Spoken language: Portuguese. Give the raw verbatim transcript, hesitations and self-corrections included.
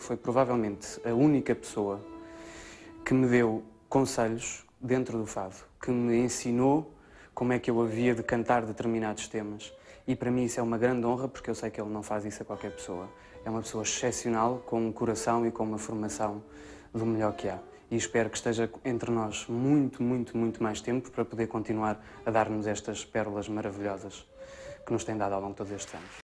foi provavelmente a única pessoa que me deu conselhos dentro do fado, que me ensinou como é que eu havia de cantar determinados temas. E para mim isso é uma grande honra, porque eu sei que ele não faz isso a qualquer pessoa. É uma pessoa excepcional, com um coração e com uma formação do melhor que há. E espero que esteja entre nós muito, muito, muito mais tempo para poder continuar a dar-nos estas pérolas maravilhosas que nos tem dado ao longo de todos estes anos.